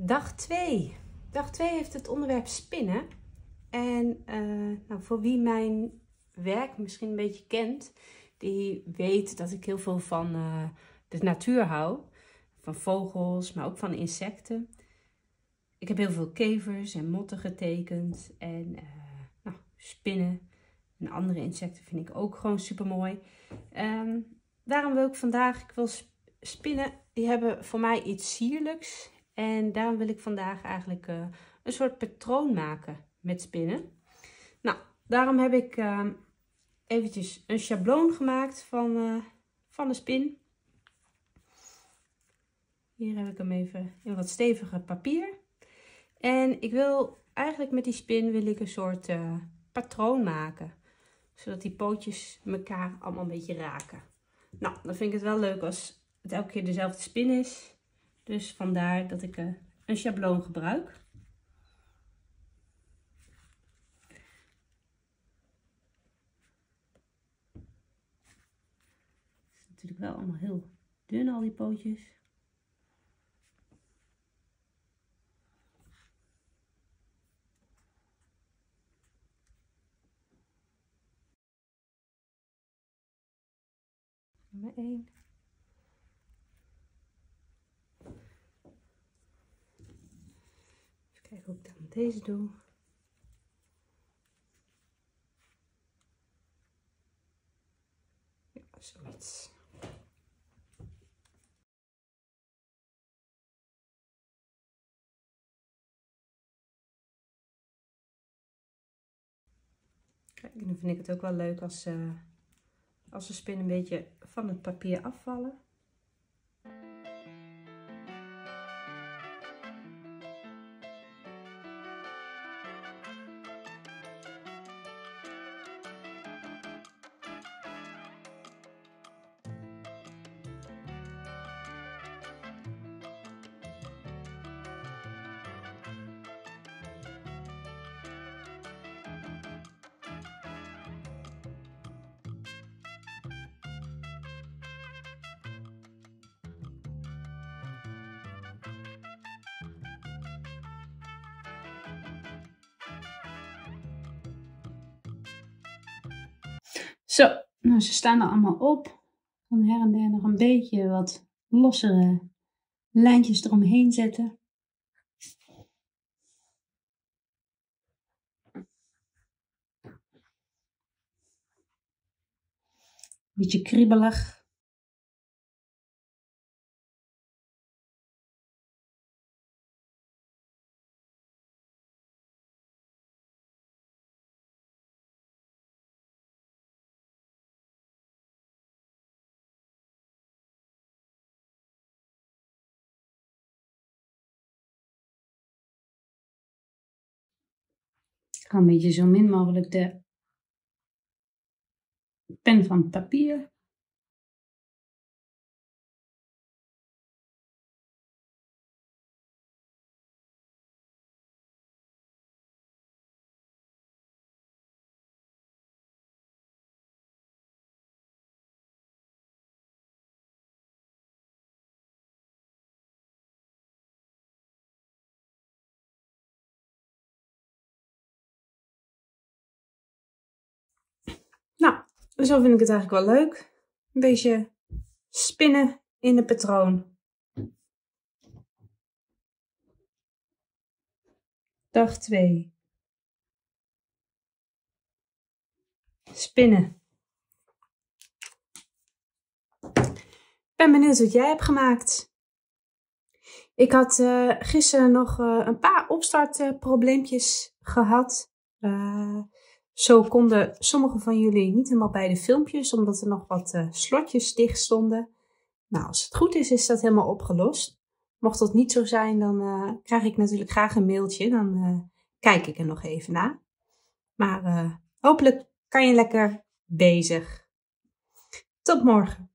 Dag 2. Dag 2 heeft het onderwerp spinnen. En voor wie mijn werk misschien een beetje kent, die weet dat ik heel veel van de natuur hou. Van vogels, maar ook van insecten. Ik heb heel veel kevers en motten getekend. En spinnen en andere insecten vind ik ook gewoon super mooi. Daarom wil ik vandaag, spinnen, die hebben voor mij iets sierlijks. En daarom wil ik vandaag eigenlijk een soort patroon maken met spinnen. Nou, daarom heb ik eventjes een schabloon gemaakt van de spin. Hier heb ik hem even in wat steviger papier. En ik wil eigenlijk met die spin een soort patroon maken. Zodat die pootjes elkaar allemaal een beetje raken. Nou, dan vind ik het wel leuk als het elke keer dezelfde spin is. Dus vandaar dat ik een schabloon gebruik. Het is natuurlijk wel allemaal heel dun, al die pootjes. Nummer 1. Even kijken hoe ik dat met deze doe. Ja, zoiets. Kijk, dan vind ik het ook wel leuk als de spinnen een beetje van het papier afvallen. Zo, nou ze staan er allemaal op. Ik kan her en der nog een beetje wat lossere lijntjes eromheen zetten. Beetje kriebelig. Ik ga een beetje zo min mogelijk de pen van het papier. Nou, zo vind ik het eigenlijk wel leuk. Een beetje spinnen in de patroon. Dag 2. Spinnen. Ik ben benieuwd wat jij hebt gemaakt. Ik had gisteren nog een paar opstartprobleempjes gehad. Zo konden sommige van jullie niet helemaal bij de filmpjes, omdat er nog wat slotjes dicht stonden. Nou, als het goed is, is dat helemaal opgelost. Mocht dat niet zo zijn, dan krijg ik natuurlijk graag een mailtje. Dan kijk ik er nog even naar. Maar hopelijk kan je lekker bezig. Tot morgen.